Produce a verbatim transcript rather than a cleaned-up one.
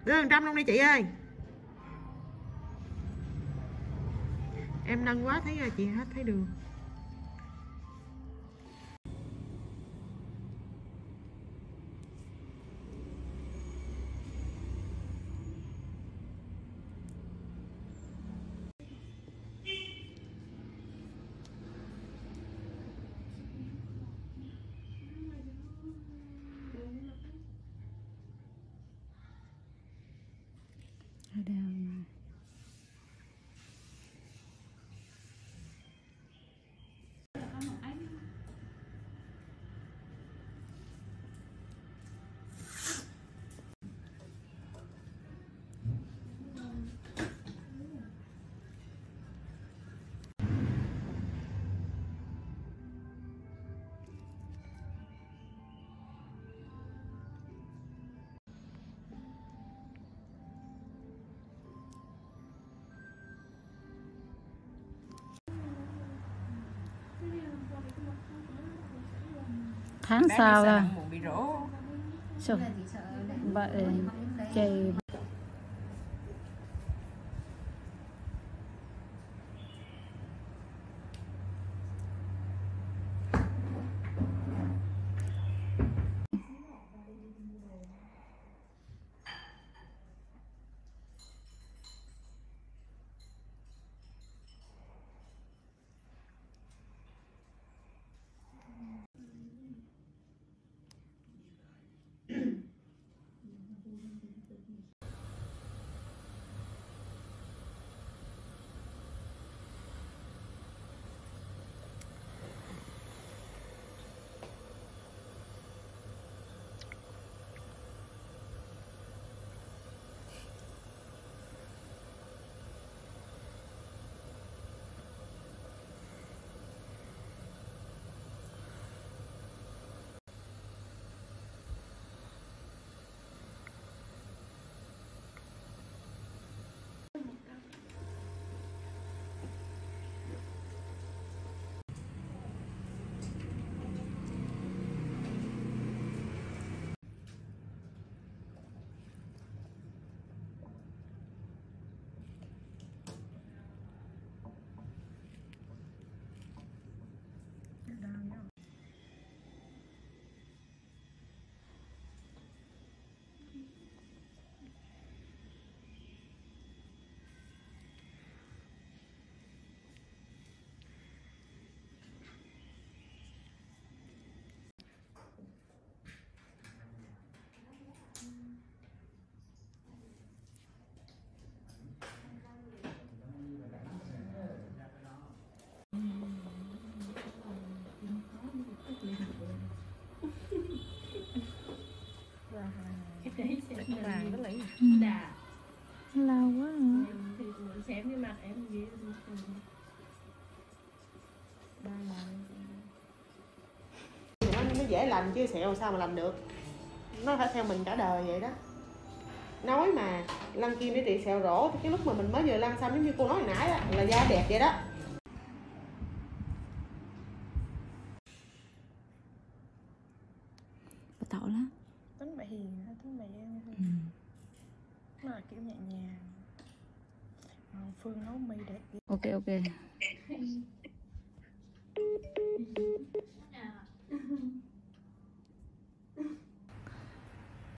Đưa một trăm luôn đi chị ơi. Em nâng quá thấy chị hết thấy đường. Ở đâu mà. Tháng sau à? Sao? Vậy trời. Ừ. Lâu quá hả? Xem cái mặt em gì Nó, nó dễ lành chứ sẹo sao mà lành được. Nó phải theo mình cả đời vậy đó. Nói mà lăn kim để trị sẹo rỗ thì cái lúc mà mình mới vừa lăn xong giống như cô nói hồi nãy đó, là da đẹp vậy đó. Bà tậu lắm. tính bà hiền, tính bà em Ừ. nó là kiểu nhẹ nhàng. Phương nấu mì đẹp. Ok ok.